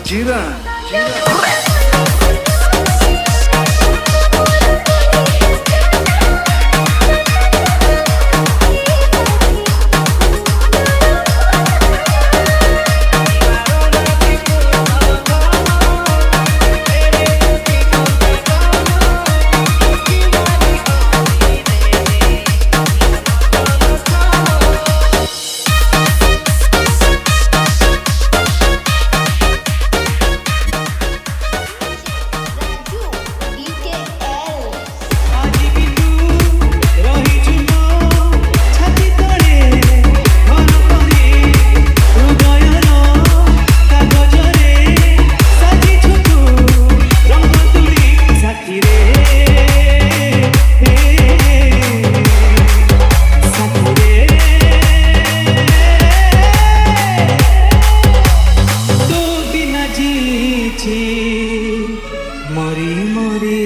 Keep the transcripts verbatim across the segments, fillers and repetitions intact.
जीरा मरी मरी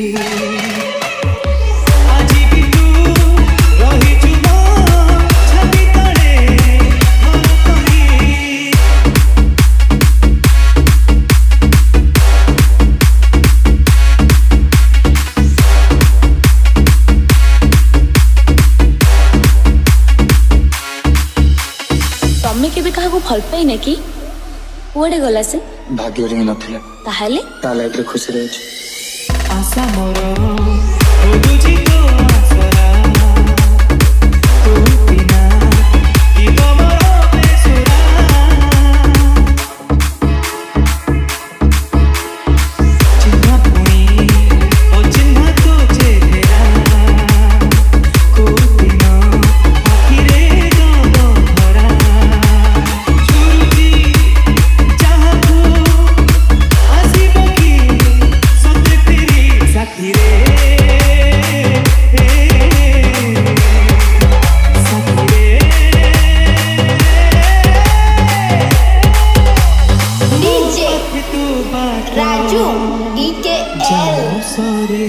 आजी भी तू रही जुमा छाती तले मन करी तमे केबे काहाको भल पाई ना कि कुआडे गला से भाग्य रे नथिला ताहले ता लाइफ रे खुशी रहे आशा मोर ओ बुझी तो आसरा तू बिना की तमर बेसुरा चिन्ह पुनी ओ चिन्ह तो चेहरा को बिना आखिरे दो भरा छुरुची चाहतो आसीबो की सत्य तेरी साथी रे साथी रे डीजे तू बात राजू डीकेएल सरे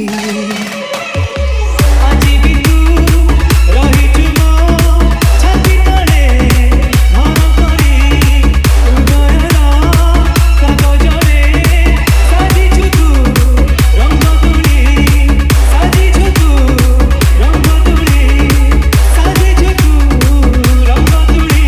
आजी भी तू रही जुमा छाती तले मन करी उदयरा कागजरे साजिछु तू रंग तुली साजिछु तू रंग तुली साजिछु तू रंग तुली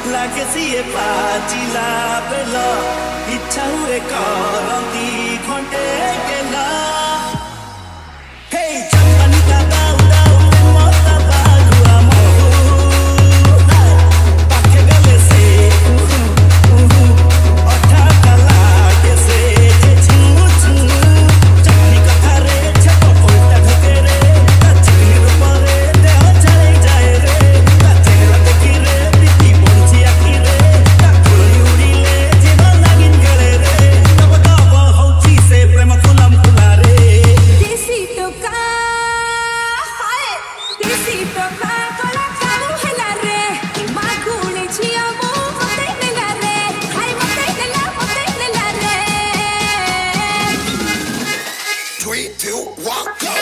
लागे सिए पाचिला बेल इच्छा हुए करती घंटे गेला हे चंदनी का दाऊ दाऊ मता बागुआ महू पाखे गले से अठा कला के से छू छू चटनी कथा रे छप उल्टा ढके रे चिकनी रूपरे देह चले जाए रे चेहरा देखी रे बीती पहुंची आखी रे फुलनी उड़ीले जीवन लागिन गले रे तब तब हौची से प्रेम फुलम फुला रे देसी टोका हाय देसी टोका कोला काऊ हेला रे मागुले छिया मो मते नेला रे हाय मते नेला मते नेला रे Three, two, one, go.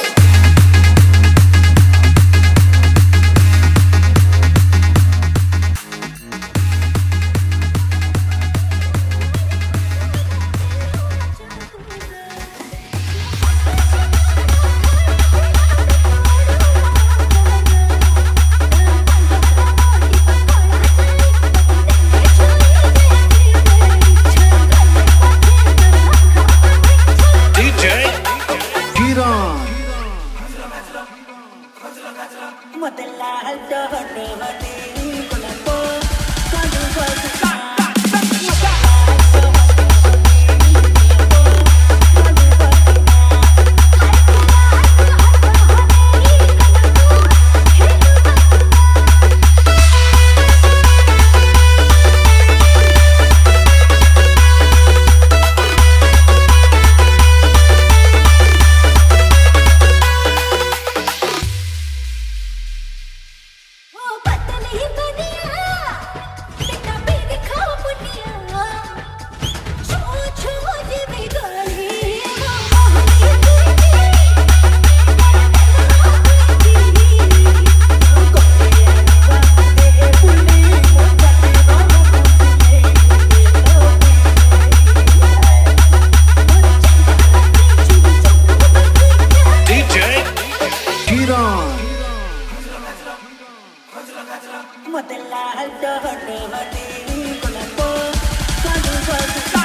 Modela alto, hot, hot, con la voz, con un